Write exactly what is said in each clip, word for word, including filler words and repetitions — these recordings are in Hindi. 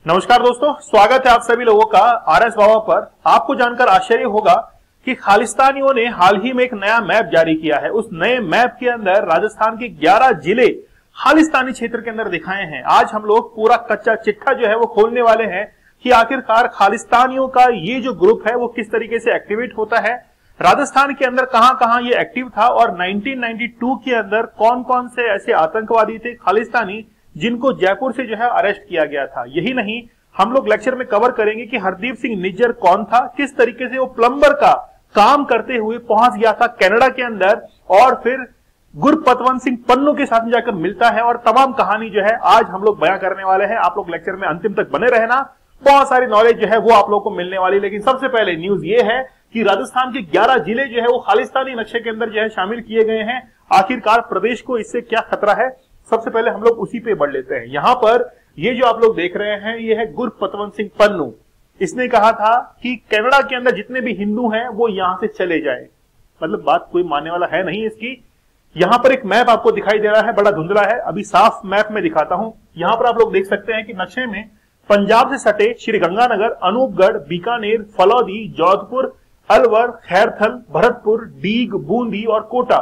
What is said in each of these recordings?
नमस्कार दोस्तों, स्वागत है आप सभी लोगों का आर एस बाबा पर। आपको जानकर आश्चर्य होगा कि खालिस्तानियों ने हाल ही में एक नया मैप जारी किया है। उस नए मैप के अंदर राजस्थान के ग्यारह जिले खालिस्तानी क्षेत्र के अंदर दिखाए हैं। आज हम लोग पूरा कच्चा चिट्ठा जो है वो खोलने वाले हैं कि आखिरकार खालिस्तानियों का ये जो ग्रुप है वो किस तरीके से एक्टिवेट होता है, राजस्थान के अंदर कहां कहां ये एक्टिव था और नाइनटीन नाइंटी टू के अंदर कौन कौन से ऐसे आतंकवादी थे खालिस्तानी जिनको जयपुर से जो है अरेस्ट किया गया था। यही नहीं, हम लोग लेक्चर में कवर करेंगे कि हरदीप सिंह निज्जर कौन था, किस तरीके से वो प्लम्बर का काम करते हुए पहुंच गया था कनाडा के अंदर और फिर गुरपतवंत सिंह पन्नू के साथ में जाकर मिलता है, और तमाम कहानी जो है आज हम लोग बयां करने वाले हैं। आप लोग लेक्चर में अंतिम तक बने रहना, बहुत सारी नॉलेज जो है वो आप लोगों को मिलने वाली। लेकिन सबसे पहले न्यूज ये है कि राजस्थान के ग्यारह जिले जो है वो खालिस्तानी नक्शे के अंदर जो है शामिल किए गए हैं। आखिरकार प्रदेश को इससे क्या खतरा है, सबसे पहले हम लोग उसी पे बढ़ लेते हैं। यहां पर ये जो आप लोग देख रहे हैं ये है गुरपतवंत सिंह पन्नू। इसने कहा था कि कनाडा के अंदर जितने भी हिंदू हैं वो यहां से चले जाएं। मतलब बात कोई मानने वाला है नहीं इसकी। यहां पर एक मैप आपको दिखाई दे रहा है, बड़ा धुंधला है, अभी साफ मैप में दिखाता हूं। यहां पर आप लोग देख सकते हैं कि नक्शे में पंजाब से सटे श्रीगंगानगर, अनूपगढ़, बीकानेर, फलौदी, जोधपुर, अलवर, खैरथल, भरतपुर, डीग, बूंदी और कोटा,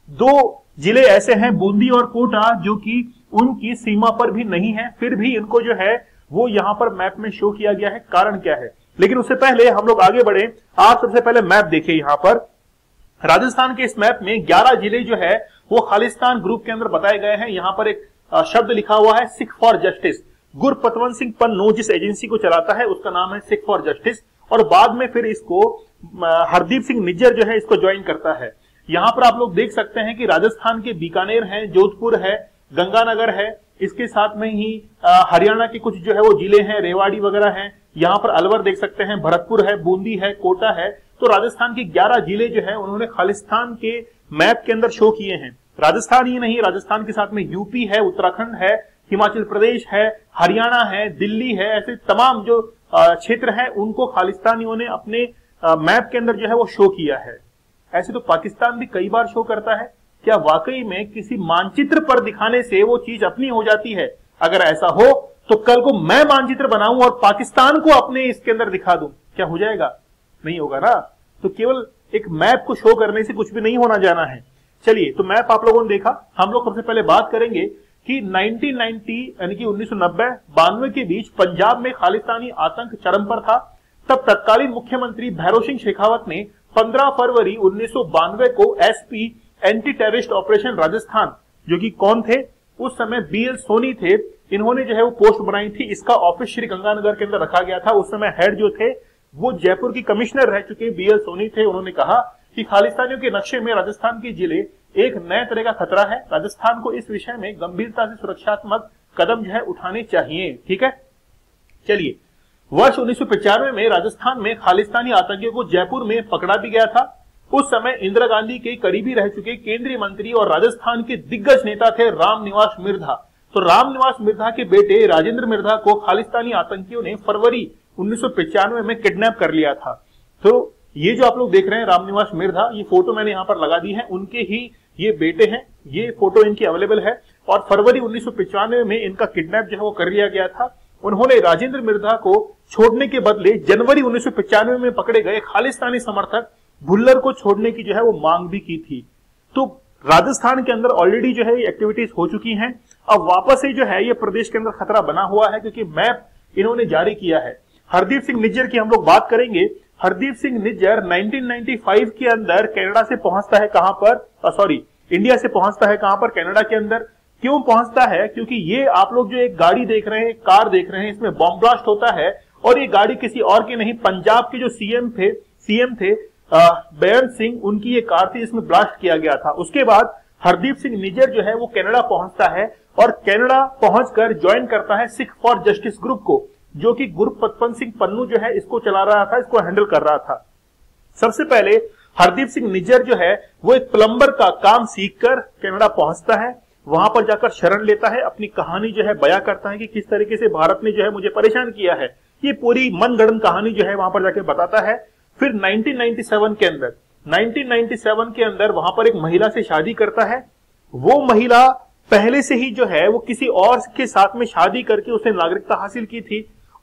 दो जिले ऐसे हैं बूंदी और कोटा जो कि उनकी सीमा पर भी नहीं है, फिर भी इनको जो है वो यहां पर मैप में शो किया गया है। कारण क्या है? लेकिन उससे पहले हम लोग आगे बढ़े। आप सबसे पहले मैप देखिए। यहां पर राजस्थान के इस मैप में ग्यारह जिले जो है वो खालिस्तान ग्रुप के अंदर बताए गए हैं। यहां पर एक शब्द लिखा हुआ है सिख फॉर जस्टिस। गुरपतवंत सिंह पन्नू जिस एजेंसी को चलाता है उसका नाम है सिख फॉर जस्टिस, और बाद में फिर इसको हरदीप सिंह निज्जर जो है इसको ज्वाइन करता है। यहां पर आप लोग देख सकते हैं कि राजस्थान के बीकानेर है, जोधपुर है, गंगानगर है, इसके साथ में ही हरियाणा के कुछ जो है वो जिले हैं, रेवाड़ी वगैरह हैं। यहां पर अलवर देख सकते हैं, भरतपुर है, बूंदी है, कोटा है। तो राजस्थान के ग्यारह जिले जो है उन्होंने खालिस्तान के मैप के अंदर शो किए हैं। राजस्थान ही नहीं, राजस्थान के साथ में यूपी है, उत्तराखंड है, हिमाचल प्रदेश है, हरियाणा है, दिल्ली है, ऐसे तमाम जो क्षेत्र है उनको खालिस्तानियों ने अपने मैप के अंदर जो है वो शो किया है। ऐसे तो पाकिस्तान भी कई बार शो करता है। क्या वाकई में किसी मानचित्र पर दिखाने से वो चीज अपनी हो जाती है? अगर ऐसा हो तो कल को मैं मानचित्र बनाऊं और पाकिस्तान को अपने इसके अंदर दिखा दूं, क्या हो जाएगा? नहीं होगा ना। तो केवल एक मैप को शो करने से कुछ भी नहीं होना जाना है। चलिए, तो मैप आप लोगों ने देखा। हम लोग सबसे पहले बात करेंगे कि नाइनटीन नाइंटी यानी कि उन्नीस सौ नब्बे बानवे के बीच पंजाब में खालिस्तानी आतंक चरम पर था। तब तत्कालीन मुख्यमंत्री भैरों सिंह शेखावत ने पंद्रह फरवरी उन्नीस सौ बानवे को SP anti terrorist operation Rajasthan, जो कि कौन थे उस समय, बी एल सोनी थे, इन्होंने जो है वो पोस्ट बनाई थी। इसका ऑफिस श्री गंगानगर के अंदर रखा गया था। उस समय हेड जो थे वो जयपुर की कमिश्नर रह चुके बी एल सोनी थे। उन्होंने कहा कि खालिस्तानियों के नक्शे में राजस्थान के जिले एक नए तरह का खतरा है, राजस्थान को इस विषय में गंभीरता से सुरक्षात्मक कदम जो है उठाने चाहिए। ठीक है, चलिए। वर्ष उन्नीस सौ पचानवे में राजस्थान में खालिस्तानी आतंकियों को जयपुर में पकड़ा भी गया था। उस समय इंदिरा गांधी के करीबी रह चुके केंद्रीय मंत्री और राजस्थान के दिग्गज नेता थे रामनिवास मिर्धा। तो रामनिवास मिर्धा के बेटे राजेंद्र मिर्धा को खालिस्तानी आतंकियों ने फरवरी उन्नीस सौ पचानवे में किडनैप कर लिया था। तो ये जो आप लोग देख रहे हैं रामनिवास मिर्धा, ये फोटो मैंने यहाँ पर लगा दी है, उनके ही ये बेटे हैं। ये फोटो इनकी अवेलेबल है और फरवरी उन्नीस सौ पचानवे में इनका किडनैप जो है वो कर लिया गया था। उन्होंने राजेंद्र मिर्धा को छोड़ने के बदले जनवरी उन्नीस सौ पचानवे में पकड़े गए खालिस्तानी समर्थक भुल्लर को छोड़ने की जो है वो मांग भी की थी। तो राजस्थान के अंदर ऑलरेडी जो है ये एक्टिविटीज हो चुकी हैं। अब वापस से जो है ये प्रदेश के अंदर खतरा बना हुआ है क्योंकि मैप इन्होंने जारी किया है। हरदीप सिंह निज्जर की हम लोग बात करेंगे। Hardeep Singh Nijjar nineteen ninety five के अंदर कनाडा से पहुंचता है कहां पर, सॉरी इंडिया से पहुंचता है कहां पर, कनाडा के अंदर। क्यों पहुंचता है? क्योंकि ये आप लोग जो एक गाड़ी देख रहे हैं, कार देख रहे हैं, इसमें बॉम्ब ब्लास्ट होता है और ये गाड़ी किसी और की नहीं, पंजाब के जो सीएम थे सीएम थे बेअंत सिंह, उनकी ये कार थी, इसमें ब्लास्ट किया गया था। उसके बाद हरदीप सिंह निज्जर जो है वो कनाडा पहुंचता है और कनाडा पहुंचकर ज्वाइन करता है सिख फॉर जस्टिस ग्रुप को, जो कि गुरपतवंत सिंह पन्नू जो है इसको चला रहा था, इसको हैंडल कर रहा था। सबसे पहले हरदीप सिंह निज्जर जो है वो एक प्लम्बर का काम सीखकर कनाडा पहुंचता है। वहां पर जाकर शरण लेता है, अपनी कहानी जो है बयां करता है कि किस तरीके से भारत ने जो है मुझे परेशान किया है। ये पूरी मनगढ़ंत कहानी जो है वहां पर जाकर बताता है। फिर नाइनटीन नाइंटी सेवन के अंदर नाइनटीन नाइंटी सेवन के अंदर वहां पर एक महिला से शादी करता है। वो महिला पहले से ही जो है वो किसी और के साथ में शादी करके उसने नागरिकता हासिल की थी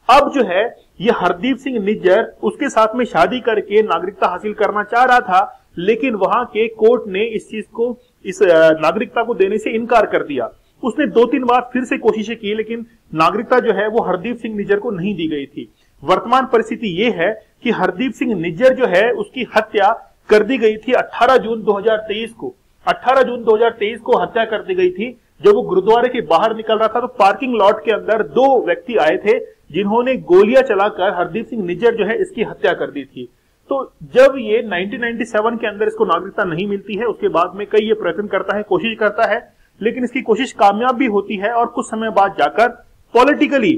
अब जो है ये हरदीप सिंह निज्जर उसके साथ में शादी करके नागरिकता हासिल करना चाह रहा था, लेकिन वहां के कोर्ट ने इस चीज को, इस नागरिकता को देने से इनकार कर दिया। उसने दो तीन बार फिर से कोशिशें की, लेकिन नागरिकता जो है वो हरदीप सिंह निज्जर को नहीं दी गई थी। वर्तमान परिस्थिति ये है कि हरदीप सिंह निज्जर जो है उसकी हत्या कर दी गई थी अठारह जून दो हज़ार तेईस को। अठारह जून दो हज़ार तेईस को हत्या कर दी गई थी। जब वो गुरुद्वारे के बाहर निकल रहा था तो पार्किंग लॉट के अंदर दो व्यक्ति आए थे जिन्होंने गोलियां चलाकर हरदीप सिंह निज्जर जो है इसकी हत्या कर दी थी। तो जब ये उन्नीस सौ सत्तानवे के अंदर इसको नागरिकता नहीं मिलती है, उसके बाद में कई ये प्रयत्न करता है, कोशिश करता है, लेकिन इसकी कोशिश कामयाब भी होती है और कुछ समय बाद जाकर पॉलिटिकली,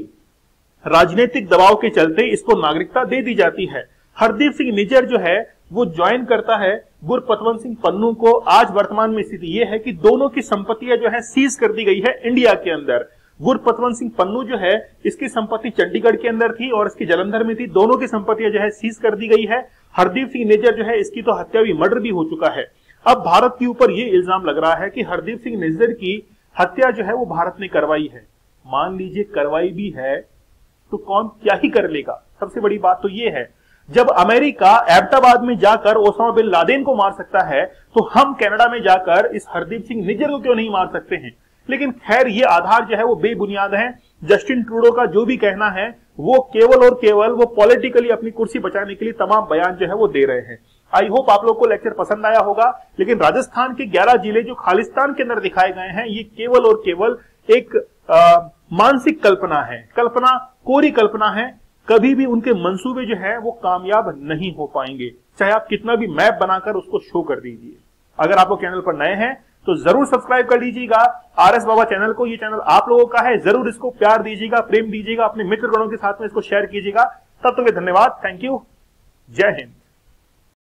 राजनीतिक दबाव के चलते इसको नागरिकता दे दी जाती है। हरदीप सिंह निज्जर जो है वो ज्वाइन करता है गुरपतवंत सिंह पन्नू को। आज वर्तमान में स्थिति यह है कि दोनों की संपत्तियां जो है सीज कर दी गई है इंडिया के अंदर। गुरपतवंत सिंह पन्नू जो है इसकी संपत्ति चंडीगढ़ के अंदर थी और इसकी जलंधर में थी। दोनों की संपत्तियां जो है सीज कर दी गई है। हरदीप सिंह निज्जर जो है इसकी तो हत्या भी, मर्डर भी हो चुका है। अब भारत के ऊपर यह इल्जाम लग रहा है कि हरदीप सिंह निज्जर की हत्या जो है वो भारत ने करवाई है। मान लीजिए करवाई भी है तो कौन क्या ही कर लेगा। सबसे बड़ी बात तो यह है, जब अमेरिका एबटाबाद में जाकर ओसामा बिन लादेन को मार सकता है तो हम कनाडा में जाकर इस हरदीप सिंह निज्जर को क्यों नहीं मार सकते हैं। लेकिन खैर ये आधार जो है वो बेबुनियाद है। जस्टिन ट्रूडो का जो भी कहना है वो केवल और केवल वो पॉलिटिकली अपनी कुर्सी बचाने के लिए तमाम बयान जो है वो दे रहे हैं। आई होप आप लोग को लेक्चर पसंद आया होगा। लेकिन राजस्थान के ग्यारह जिले जो खालिस्तान के अंदर दिखाए गए हैं ये केवल और केवल एक आ, मानसिक कल्पना है, कल्पना, कोरी कल्पना है। कभी भी उनके मंसूबे जो है वो कामयाब नहीं हो पाएंगे, चाहे आप कितना भी मैप बनाकर उसको शो कर दीजिए। अगर आप लोग चैनल पर नए हैं तो जरूर सब्सक्राइब कर लीजिएगा आर एस बाबा चैनल को। ये चैनल आप लोगों का है, जरूर इसको प्यार दीजिएगा, प्रेम दीजिएगा, अपने मित्रगणों के साथ में इसको शेयर कीजिएगा। तब तक के धन्यवाद, थैंक यू, जय हिंद।